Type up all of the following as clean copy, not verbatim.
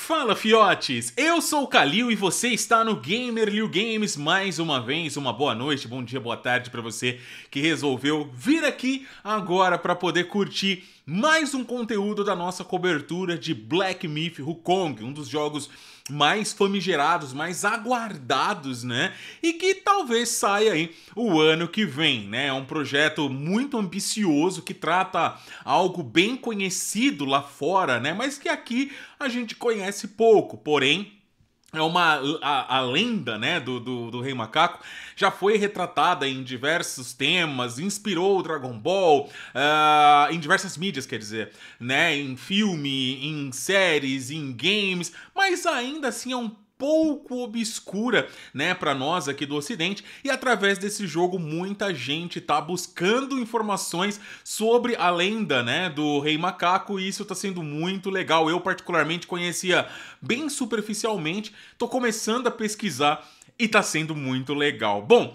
Fala, fiotes! Eu sou o Kalil e você está no Gamer Liu Games mais uma vez. Uma boa noite, bom dia, boa tarde para você que resolveu vir aqui agora para poder curtir mais um conteúdo da nossa cobertura de Black Myth: Wukong, um dos jogos mais famigerados, mais aguardados, né? E que talvez saia aí o ano que vem, né? É um projeto muito ambicioso que trata algo bem conhecido lá fora, né? Mas que aqui a gente conhece pouco, porém é a lenda, né, do Rei Macaco já foi retratada em diversos temas, inspirou o Dragon Ball, em diversas mídias, quer dizer, né, em filme, em séries, em games, mas ainda assim é um pouco obscura, né, para nós aqui do Ocidente, e através desse jogo muita gente tá buscando informações sobre a lenda, né, do Rei Macaco, e isso tá sendo muito legal. Eu particularmente conhecia bem superficialmente, tô começando a pesquisar e tá sendo muito legal. Bom,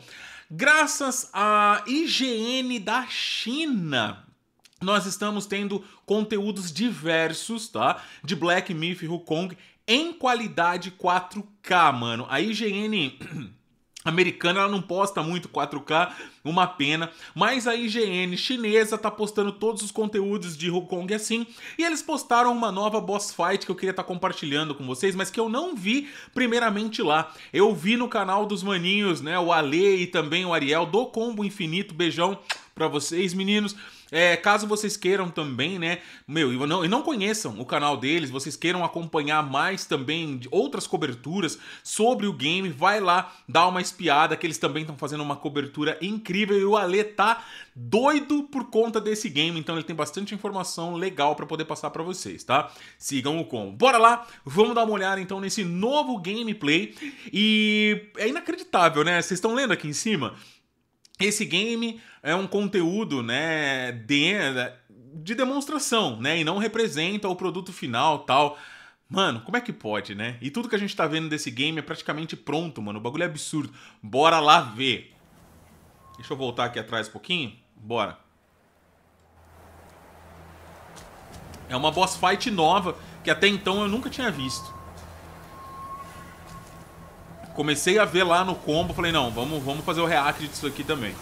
graças à IGN da China, nós estamos tendo conteúdos diversos, tá, de Black Myth: Wukong em qualidade 4K, mano. A IGN americana, ela não posta muito 4K, uma pena, mas a IGN chinesa tá postando todos os conteúdos de Wukong assim, e eles postaram uma nova boss fight que eu queria estar compartilhando com vocês, mas que eu não vi primeiramente lá. Eu vi no canal dos maninhos, né, o Ale e também o Ariel do Combo Infinito. Beijão pra vocês, meninos. Caso vocês queiram também, né, e não conheçam o canal deles, vocês queiram acompanhar mais também de outras coberturas sobre o game, vai lá dar uma espiada, que eles também estão fazendo uma cobertura incrível, e o Ale tá doido por conta desse game, então ele tem bastante informação legal pra poder passar pra vocês, tá? Sigam o combo. Bora lá, vamos dar uma olhada então nesse novo gameplay, e é inacreditável, né? Vocês estão lendo aqui em cima? Esse game é um conteúdo, né, de demonstração, né, e não representa o produto final, tal. Mano, como é que pode, né? E tudo que a gente tá vendo desse game é praticamente pronto, mano. O bagulho é absurdo. Bora lá ver. Deixa eu voltar aqui atrás um pouquinho. Bora. É uma boss fight nova que até então eu nunca tinha visto. Comecei a ver lá no combo, falei, não, vamos fazer o react disso aqui também.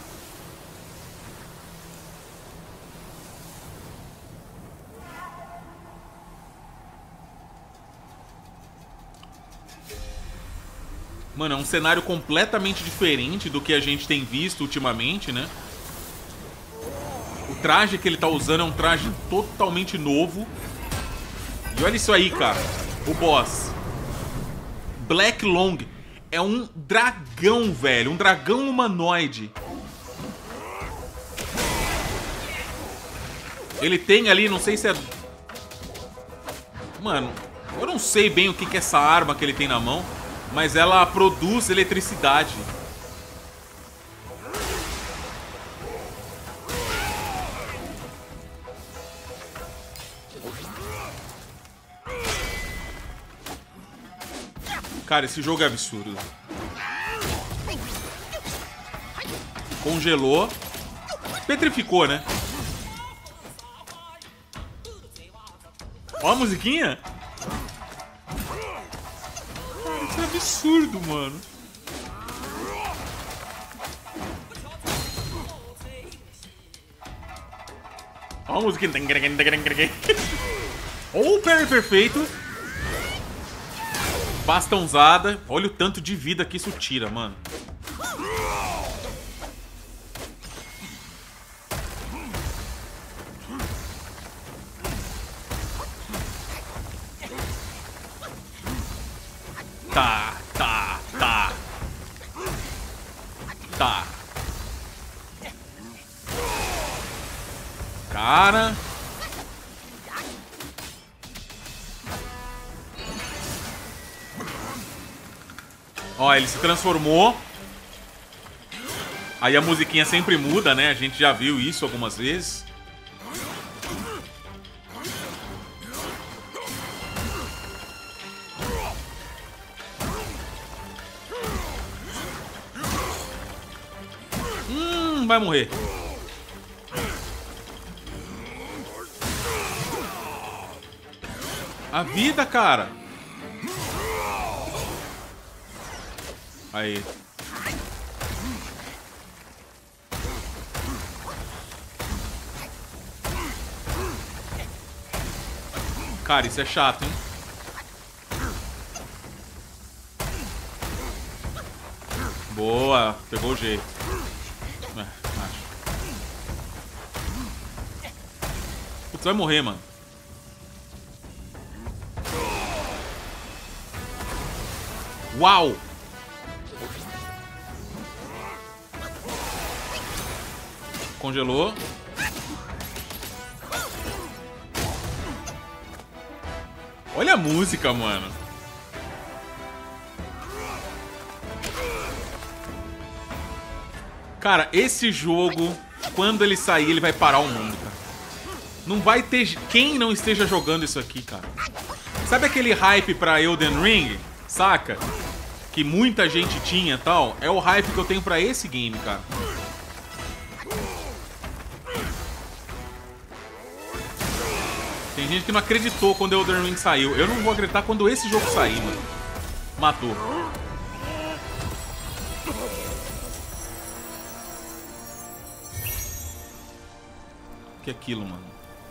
Mano, é um cenário completamente diferente do que a gente tem visto ultimamente, né? O traje que ele tá usando é um traje totalmente novo. E olha isso aí, cara. O boss. Black Long. É um dragão, velho. Um dragão humanoide. Ele tem ali, não sei se é... Mano, eu não sei bem o que é essa arma que ele tem na mão, mas ela produz eletricidade. Cara, esse jogo é absurdo. Congelou. Petrificou, né? Ó a musiquinha. Cara, isso é absurdo, mano. Ó a musiquinha. Ó o parry perfeito. Bastãozada. Olha o tanto de vida que isso tira, mano. Tá. Cara. Ó, ele se transformou. Aí a musiquinha sempre muda, né? A gente já viu isso algumas vezes. Vai morrer. A vida, cara. Aí. Cara, isso é chato, hein? Boa, pegou o jeito. Acho. Putz, vai morrer, mano. Uau! Congelou. Olha a música, mano. Cara, esse jogo, quando ele sair, ele vai parar o mundo, cara. Não vai ter quem não esteja jogando isso aqui, cara. Sabe aquele hype pra Elden Ring? Saca? Que muita gente tinha e tal. É o hype que eu tenho pra esse game, cara. Tem gente que não acreditou quando o Elden Ring saiu. Eu não vou acreditar quando esse jogo sair, mano. Matou. O que é aquilo, mano?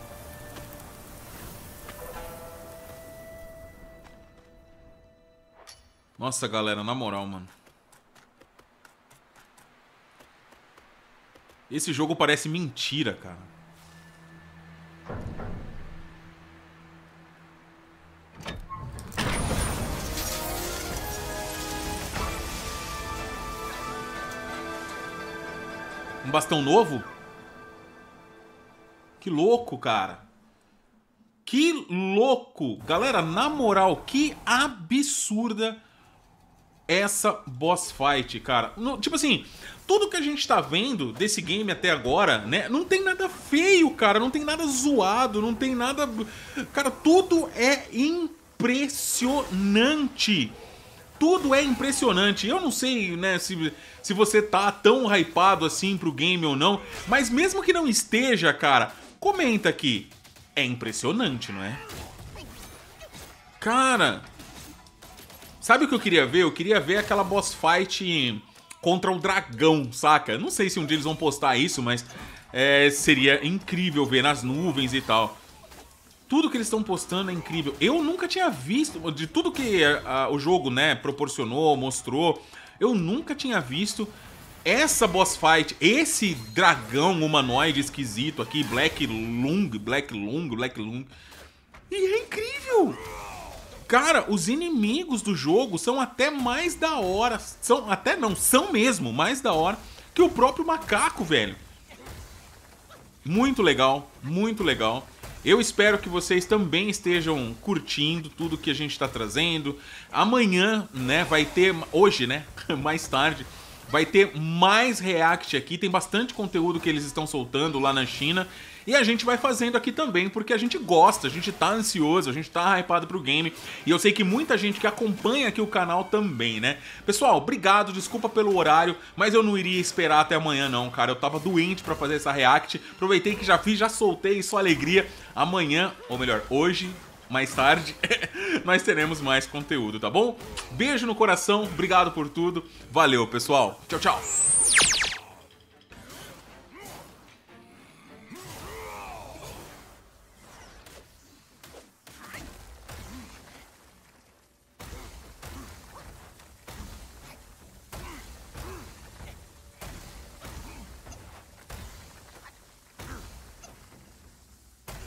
Nossa, galera, na moral, mano. Esse jogo parece mentira, cara. Um bastão novo? Que louco, cara. Que louco. Galera, na moral, que absurda essa boss fight, cara. Tipo assim, tudo que a gente tá vendo desse game até agora, né? Não tem nada feio, cara. Não tem nada zoado, não tem nada... Cara, tudo é impressionante. Tudo é impressionante. Eu não sei, né, se você tá tão hypado assim pro game ou não. Mas mesmo que não esteja, cara, comenta aqui. É impressionante, não é? Cara... Sabe o que eu queria ver? Eu queria ver aquela boss fight contra o dragão, saca? Não sei se um dia eles vão postar isso, mas seria incrível ver nas nuvens e tal. Tudo que eles estão postando é incrível. Eu nunca tinha visto, de tudo que o jogo, né, proporcionou, mostrou, eu nunca tinha visto essa boss fight, esse dragão humanoide esquisito aqui, Black Lung. E é incrível! Cara, os inimigos do jogo são até mais da hora, são mesmo mais da hora que o próprio macaco, velho. Muito legal, muito legal. Eu espero que vocês também estejam curtindo tudo que a gente está trazendo. Amanhã, né, vai ter... Hoje, né, mais tarde, vai ter mais react aqui. Tem bastante conteúdo que eles estão soltando lá na China. E a gente vai fazendo aqui também, porque a gente gosta, a gente tá ansioso, a gente tá hypado pro game. E eu sei que muita gente que acompanha aqui o canal também, né? Pessoal, obrigado, desculpa pelo horário, mas eu não iria esperar até amanhã não, cara. Eu tava doente pra fazer essa react, aproveitei que já fiz, já soltei, só alegria. Amanhã, ou melhor, hoje, mais tarde, nós teremos mais conteúdo, tá bom? Beijo no coração, obrigado por tudo, valeu pessoal, tchau, tchau!